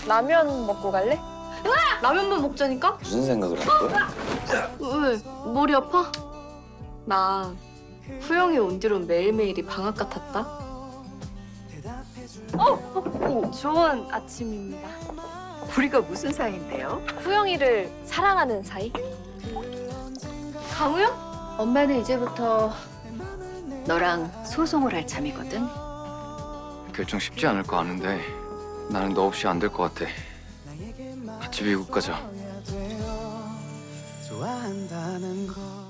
라면 먹고 갈래? 라면만 먹자니까? 무슨 생각을 할 거야? 왜? 머리 아파? 나 후영이 온 뒤로 매일매일이 방학 같았다. 좋은 아침입니다. 우리가 무슨 사이인데요? 후영이를 사랑하는 사이? 강우영? 엄마는 이제부터 너랑 소송을 할 참이거든. 결정 쉽지 않을 거 아는데 나는 너 없이 안 될 것 같아. 같이 미국 가자. 좋아한다는 걸